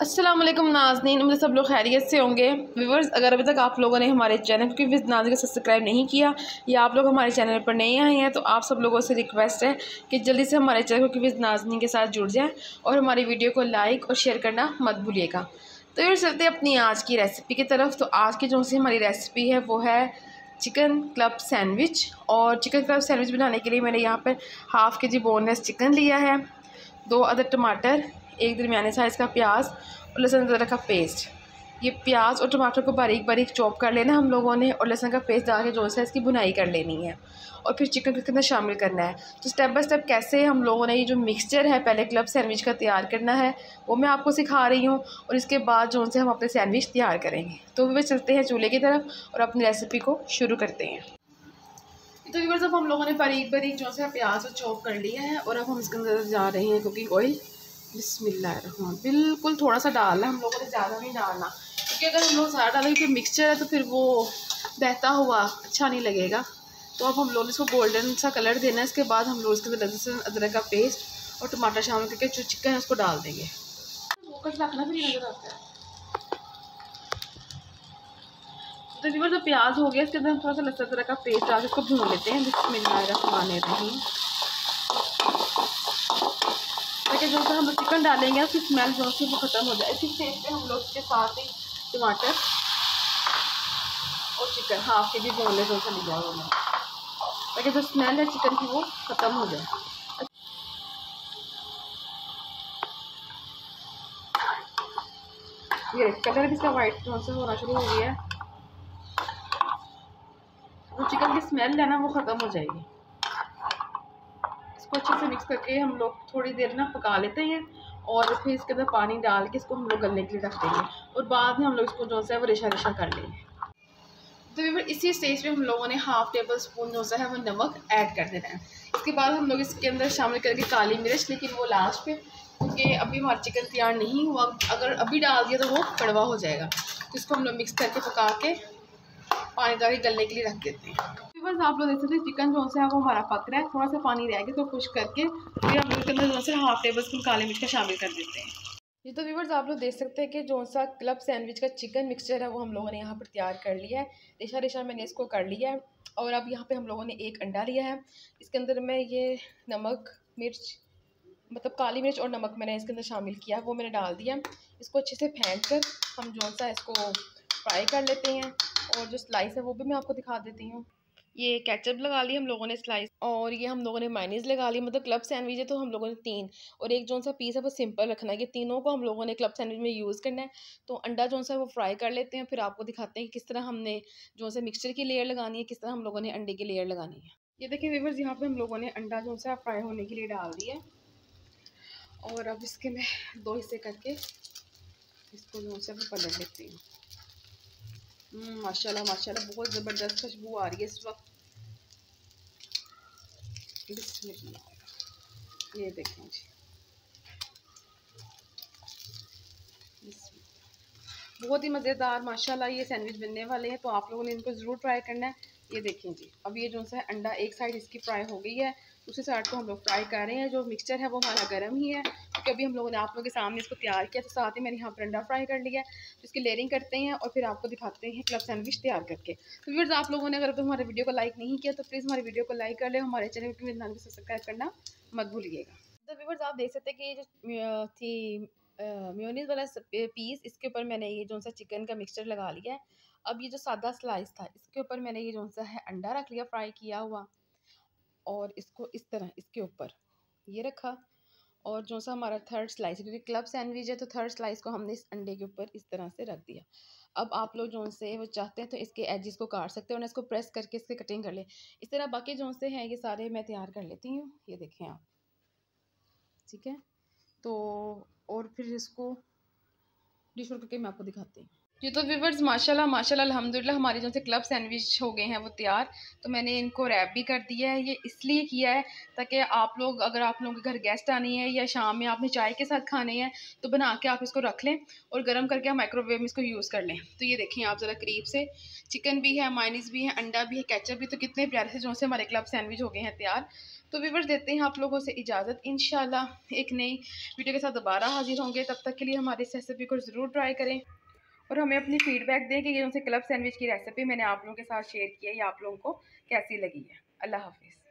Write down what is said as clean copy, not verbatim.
अस्सलाम वालेकुम नाज़नीन, उम्मीद सब लोग खैरियत से होंगे। व्यूवर्स, अगर अभी तक आप लोगों ने हमारे चैनल क्योंकि विद नाज़नीन को सब्सक्राइब नहीं किया या आप लोग हमारे चैनल पर नए आए हैं तो आप सब लोगों से रिक्वेस्ट है कि जल्दी से हमारे चैनल क्योंकि विद नाज़नीन के साथ जुड़ जाएँ और हमारी वीडियो को लाइक और शेयर करना मत भूलिएगा। तो ये चलते अपनी आज की रेसिपी की तरफ। तो आज की जो सी हमारी रेसिपी है वो है चिकन क्लब सैंडविच। और चिकन क्लब सैंडविच बनाने के लिए मैंने यहाँ पर हाफ़ के जी बोनलेस चिकन लिया है, 2 अदद टमाटर, एक दरमियाने साइज़ का प्याज और लहसुन अदरक का पेस्ट। ये प्याज और टमाटर को बारीक बारीक चॉप कर लेना हम लोगों ने और लहसुन का पेस्ट डाल के जो है इसकी भुनाई कर लेनी है और फिर चिकन के अंदर शामिल करना है। तो स्टेप बाय स्टेप कैसे हम लोगों ने ये जो मिक्सचर है पहले क्लब सैंडविच का तैयार करना है वो मैं आपको सिखा रही हूँ और इसके बाद जो से हम अपने सैंडविच तैयार करेंगे। तो वे चलते हैं चूल्हे की तरफ और अपनी रेसिपी को शुरू करते हैं। तो व्यूअर्स, अब हम लोगों ने बारीक बारीक जो है प्याज को चॉप कर लिया है और अब हम इसके अंदर जा रहे हैं कुकिंग ऑयल। बिस्मिल्लाह, बिल्कुल थोड़ा सा डालना, हम लोगों ने ज़्यादा नहीं डालना क्योंकि अगर हम लोग ज़्यादा डालेंगे फिर मिक्सचर है तो फिर वो बहता हुआ अच्छा नहीं लगेगा। तो अब हम लोग इसको गोल्डन सा कलर देना है। इसके बाद हम लोग इसके अंदर लहसुन अदरक का पेस्ट और टमाटर शामिल करके जो चिकन है उसको डाल देंगे। वो कट रखना भी नजर आता है। तो व्यूअर्स, जब प्याज हो गया इसके अंदर हम थोड़ा सा लहसुन अदरक का पेस्ट डाल के इसको भून लेते हैं। बिस्मिल्लाहिर्रहमानिर्रहीम। ताकि जो हम लोग चिकन डालेंगे उसकी स्मेल जो है वो ख़त्म हो जाए। इसी स्टेज पे हम लोग इसके साथ ही टमाटर और चिकन हाफ के जी बोनलेस जो सा लिया हुआ ताकि जो स्मेल है चिकन की वो ख़त्म हो जाए। ये कलर भी इसका वाइट जो सा होना शुरू हो गया है, जो चिकन की स्मेल है ना वो ख़त्म हो जाएगी। इसको अच्छे से मिक्स करके हम लोग थोड़ी देर ना पका लेते हैं और फिर इसके अंदर पानी डाल के इसको हम लोग गलने के लिए रख देंगे और बाद में हम लोग इसको जो है वो रेशा रेशा कर लेंगे। तो इसी स्टेज पे हम लोगों ने हाफ़ टेबल स्पून जो है वो नमक ऐड कर देना है। इसके बाद हम लोग इसके अंदर शामिल करेंगे काली मिर्च, लेकिन वो लास्ट पे क्योंकि अभी हमारा चिकन तैयार नहीं हुआ, अगर अभी डाल दिया तो वो कड़वा हो जाएगा। तो इसको हम लोग मिक्स करके पका के पानी डाल के गलने के लिए रख देते हैं। बस आप लोग देख सकते हैं चिकन जो है वो हमारा पक रहा है, थोड़ा सा पानी रह गया तो खुश करके फिर हम लोग इसके अंदर जो है हाफ़ टेबल स्पून काली मिर्च का शामिल कर देते हैं। जी, तो व्यूअर्स आप लोग देख सकते हैं कि जो सा क्लब सैंडविच का चिकन मिक्सचर है वो हम लोगों ने यहाँ पर तैयार कर लिया है। रेशा रेशा मैंने इसको कर लिया है और अब यहाँ पे हम लोगों ने एक अंडा लिया है। इसके अंदर मैं ये नमक मिर्च मतलब काली मिर्च और नमक मैंने इसके अंदर शामिल किया, वो मैंने डाल दिया। इसको अच्छे से फेंट कर हम जो सा इसको फ्राई कर लेते हैं और जो स्लाइस है वो भी मैं आपको दिखा देती हूँ। ये केचप लगा ली हम लोगों ने स्लाइस और ये हम लोगों ने मायोनीज़ लगा ली। मतलब क्लब सैंडविच है तो हम लोगों ने 3 और एक जो सा पीस है वो सिंपल रखना है। ये तीनों को हम लोगों ने क्लब सैंडविच में यूज़ करना है। तो अंडा जो सा वो फ्राई कर लेते हैं, फिर आपको दिखाते हैं कि किस तरह हमने जो सा मिक्सचर की लेयर लगानी है, किस तरह हम लोगों ने अंडे की लेयर लगानी है। ये देखिए व्यूअर्स, यहाँ पे हम लोगों ने अंडा जो सा फ्राई होने के लिए डाल दिया और अब इसके मैं 2 हिस्से करके इसको जो सा पलट लेती हूँ। माशाल्लाह माशाल्लाह बहुत ज़बरदस्त खुशबू आ रही है इस वक्त। ये देखें जी, बहुत ही मज़ेदार माशाल्लाह ये सैंडविच बनने वाले हैं। तो आप लोगों ने इनको ज़रूर ट्राई करना है। ये देखें जी, अब ये जो है अंडा एक साइड इसकी फ्राई हो गई है, दूसरी साइड को हम लोग फ्राई कर रहे हैं। जो मिक्सचर है वो हमारा गर्म ही है क्योंकि अभी हम लोगों ने आप लोगों के सामने इसको तैयार किया, तो साथ ही मैंने यहाँ पर अंडा फ्राई कर लिया है। तो इसकी लेयरिंग करते हैं और फिर आपको दिखाते हैं क्लब सैंडविच तैयार करके। तो व्यूअर्स, आप लोगों ने अगर तो हमारे वीडियो को लाइक नहीं किया तो प्लीज़ हमारे वीडियो को लाइक कर ले, हमारे चैनल को सब्सक्राइब करना मत भूलिएगा। तो व्यूअर्स, आप देख सकते हैं कि ये जो थी मेयोनीज़ वाला पीस, इसके ऊपर मैंने ये जो सा चिकन का मिक्सचर लगा लिया है। अब ये जो सादा स्लाइस था इसके ऊपर मैंने ये जो सा है अंडा रख लिया फ्राई किया हुआ और इसको इस तरह इसके ऊपर ये रखा और जो सा हमारा थर्ड स्लाइस, क्योंकि क्लब सैंडविच है तो थर्ड स्लाइस को हमने इस अंडे के ऊपर इस तरह से रख दिया। अब आप लोग जो से वो चाहते हैं तो इसके एजेस को काट सकते हैं और इसको प्रेस करके इसकी कटिंग कर ले। इस तरह बाकी जो से हैं ये सारे मैं तैयार कर लेती हूँ। ये देखें आप, ठीक है। तो और फिर इसको डिश आउट करके मैं आपको दिखाती हूँ। जी, तो व्यूअर्स माशाल्लाह माशाल्लाह अल्हम्दुलिल्लाह हमारे जो से क्लब सैंडविच हो गए हैं वो तैयार। तो मैंने इनको रैप भी कर दिया है। ये इसलिए किया है ताकि आप लोग अगर आप लोगों के घर गेस्ट आनी है या शाम में आपने चाय के साथ खाने हैं तो बना के आप इसको रख लें और गर्म करके आप माइक्रोवेव में इसको यूज़ कर लें। तो ये देखिए आप ज़रा करीब से, चिकन भी है, मायोनीज़ भी है, अंडा भी है, केचप भी। तो कितने प्यारे से जो से हमारे क्लब सैंडविच हो गए हैं तैयार। तो व्यूअर्स देते हैं आप लोगों से इजाज़त। इंशाल्लाह एक नई वीडियो के साथ दोबारा हाजिर होंगे। तब तक के लिए हमारी इस रेसिपी को ज़रूर ट्राई करें और हमें अपनी फ़ीडबैक दें कि ये उनसे क्लब सैंडविच की रेसिपी मैंने आप लोगों के साथ शेयर की है या आप लोगों को कैसी लगी है। अल्लाह हाफ़िज़।